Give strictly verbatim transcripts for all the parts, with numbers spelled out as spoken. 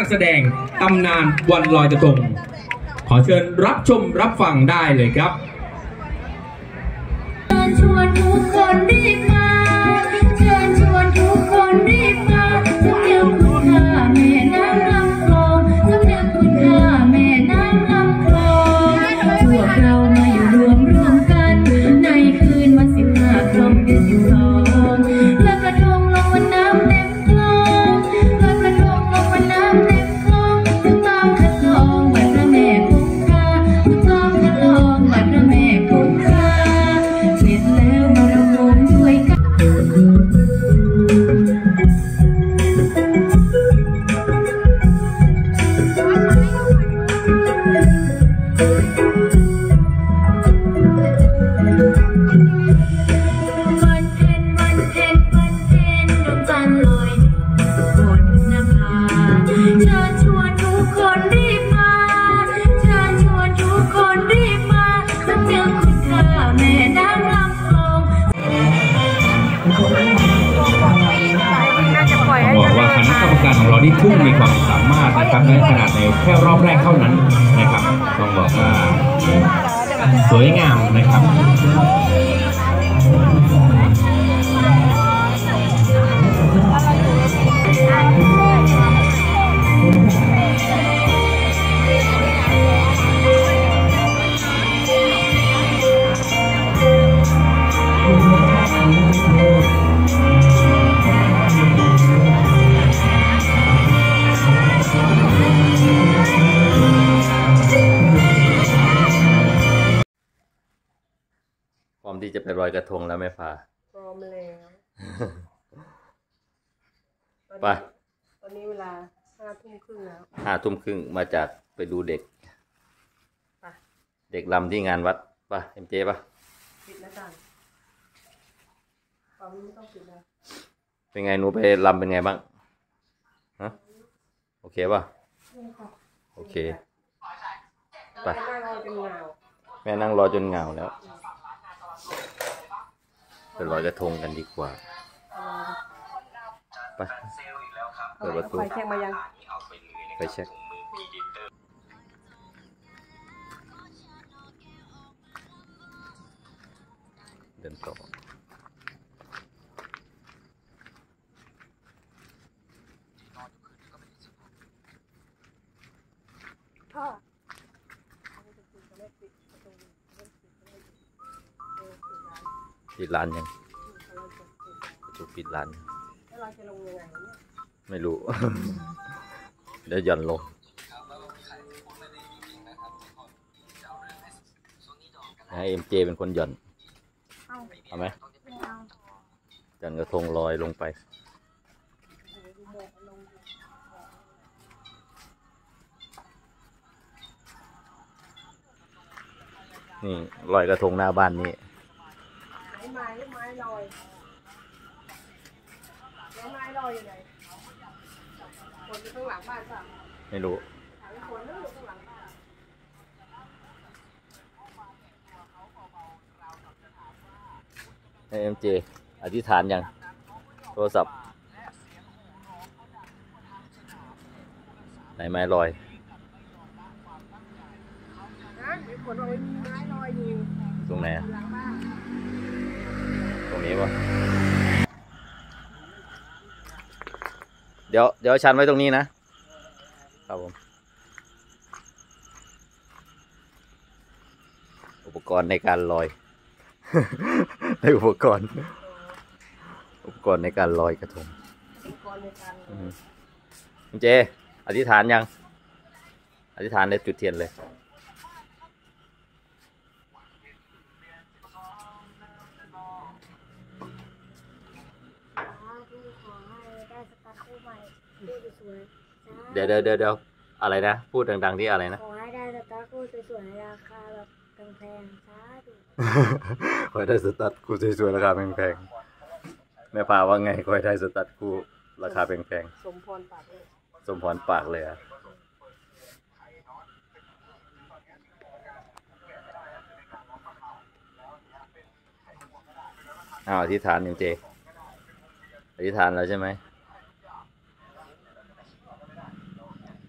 การแสดงตำนานวันลอยกระทงขอเชิญรับชมรับฟังได้เลยครับเชิญชวนทุกคนรีบมาเชิญชวนทุกคนรีบมาสำนึกคุณค่าแม่น้ำลำคลองสำนึกคุณค่าแม่น้ำลำคลองพวกเรามาอยู่รวมร่วมกันในคืนวันสิบห้าค่ำเดือนสิบสองและกระทงลงวันน้ำเต็มคลองและกระทงลงวันน้ำเต็มคลองจะต้องคัดลองวัดพระแม่คงคาจะต้องคัดลองวัดพระแม่คงคาเสร็จแล้วมารวมช่วยกันวันเพ็ญวันเพ็ญวันเพ็ญดวงจันทร์ลอยบนนภาเชิญชวนทุกคนรีบมาเชิญชวนทุกคนรีบมาสำนึกคุณค่าแม่น้ำลำคลองบอกว่าคณะกรรมการของเราที่ทุ่มมีความสามารถนะครับในขนาดในแค่รอบแรกเท่านั้นนะครับต้องบอกว่าสวยงามนะครับพร้อมที่จะไปลอยกระทงแล้วแม่พาพร้อมแล้วไปตอนนี้เวลาห้าทุ่มครึ่งแล้วห้าทุ่มครึ่งมาจากไปดูเด็กเด็กลำที่งานวัดป่ะเอ็มเจป่ะปิดหน้าต่างตอนนี้ไม่ต้องปิดแล้วเป็นไงหนูไปลำเป็นไงบ้างฮะโอเคป่ะโอเคไปแม่นั่งรอจนเหงาแล้วไปลอยกระทงกันดีกว่าไปเปิดประตูไฟแช็กมายังไฟแช็กเดินต่อพ่อปิดร้านยังจะปิดร้านแล้วเราจะลงยังไงเนี่ยไม่รู้ เดี๋ยวหย่อนลงให้เอ็มเจเป็นคนหย่อนเอาไหมหย่อนกระทงลอยลงไปนี่ลอยกระทงหน้าบ้านนี้ไม้ไม้ลอยแล้วไม้ลอยอยู่ไหนคนอยู่ข้างหลังบ้านป่ะไม่รู้คนอยู่ข้างหลังบ้านให้เอ็มเจอธิษฐานยังโทรศัพท์ไหนไม้ลอยนะมีคนเอาไม้ลอยอยู่ตรงไหนตรงนี้วะเดี๋ยวเดี๋ยวชันไว้ตรงนี้นะครับผมอุปกรณ์ในการลอย ในอุปกรณ์อุปกรณ์ในการลอยกระทงคุณเจอธิษฐานยังอธิษฐานในจุดเทียนเลยเดี๋ยวเดี๋ยวเดี๋ยวอะไรนะพูดดังๆที่อะไรนะขอให้ได้สตาร์ทคู่สวยๆราคาแบบแพงๆช้าดูขอให้ได้สตาร์ทคู่สวยๆราคาแพงๆแม่พาว่าไงขอให้ได้สตาร์ทคู่ราคาแพงๆสมพรปากเลยสมพรปากเลยอะอ้าวอธิษฐานจริงเจอธิษฐานแล้วใช่ไหม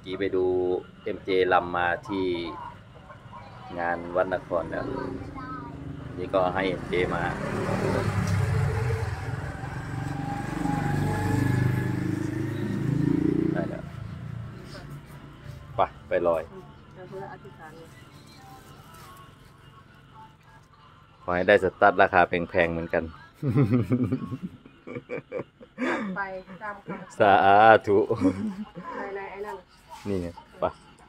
กี้ไปดูเอ็มเจลำมาที่งานวัดนครแล้วนี่ก็ให้เอ็มเจมาได้แล้วไปไปลอยเอาเพื่ออธิษฐานเลยขอให้ได้สตั๊ดราคาแพงๆเหมือนกันไปตามคำสาธุในในไอ้นั่นนี่ไงไป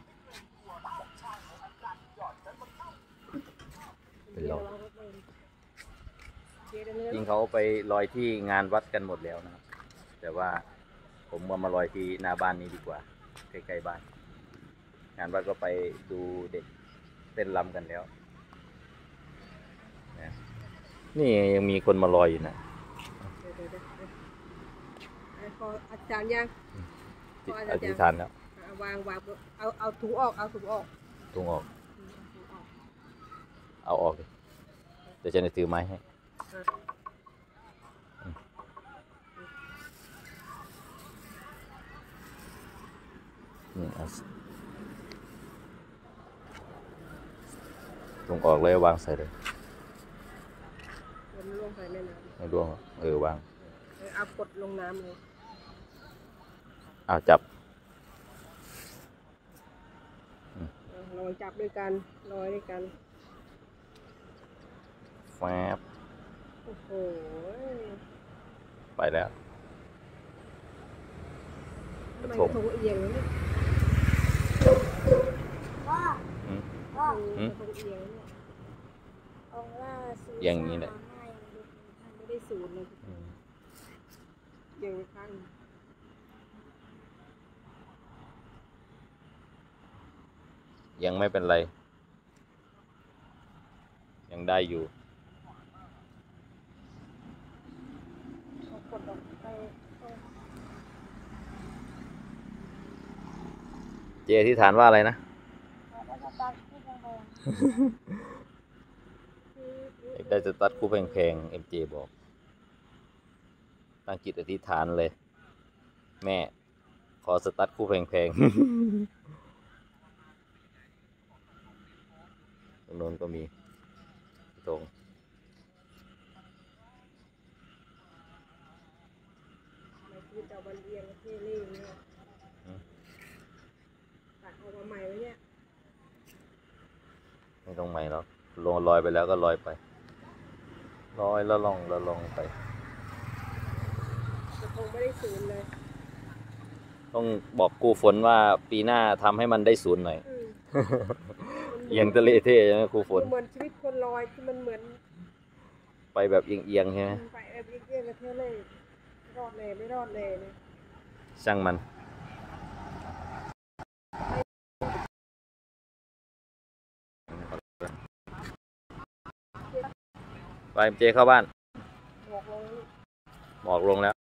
ไปลอยเจเนื้อจริงเขาไปลอยที่งานวัดกันหมดแล้วนะครับ แต่ว่าผมว่ามาลอยที่หน้าบ้านนี้ดีกว่าใกล้ๆบ้าน งานวัดก็ไปดูเด็กเต้นรำกันแล้วนะนี่ยังมีคนมาลอยอยู่นะเดี๋ยวเดี๋ยวเดี๋ยวไอ้พออาจารย์ยังอธิษฐานแล้วอ่ะวางวางเอาเอาถุงออกเอาถุงออกตุงออกอืมเอาถุงออกเอาออกดิเดี๋ยวฉันจะถือไม้ให้อ่ะนี่เอาตุงออกเลยวางใส่เลยเดี๋ยวมันลงใส่แม่น้ำไม่ร่วงหรอกเออวางเออเอากดลงน้ำเลยเอาจับเอาลอยจับด้วยกันลอยด้วยกันแฟบโอ้โหไปแล้วทำไมกระทงกระทงเอียงแล้วเนี่ยว่าอืมว่าเออกระทงเอียงแล้วเนี่ยองค์ล่าสุดอย่างนี้แหละให้ลูกไม่ได้สูตรเลยอืมเอียงไปข้างยังไม่เป็นไร ยังได้อยู่เขากดออกไปตรงเจอธิษฐานว่าอะไรนะแล้วก็ตัดที่ตรงไปอยากได้สตั๊ดคู่แพงๆ เอ็ม เจ บอก ตั้งจิตอธิษฐานเลย แม่ ขอสตั๊ดคู่แพงๆ ตรงโน้นก็มี ตรงไม่คือจะวันเอียงเท่เล่เนี่ยอืมตัดออกมาใหม่ไว้เนี่ยไม่ต้องใหม่หรอกลงลอยไปแล้วก็ลอยไป ลอยแล้วลองแล้วลองไปกระทงไม่ได้สูตรเลยต้องบอกกูฝนว่าปีหน้าทำให้มันได้ศูนย์หน่อยอืมเอียงทะเลเท่ใช่ไหมครูฝนเหมือนชีวิตคนลอยที่มันเหมือนไปแบบเอียงๆใช่ไหมไปแบบเอียงๆกระเทเล่รอดเลยไม่รอดเลยเนี่ยช่างมัน ไปเจเข้าบ้านบอกลงหมอกลงแล้ว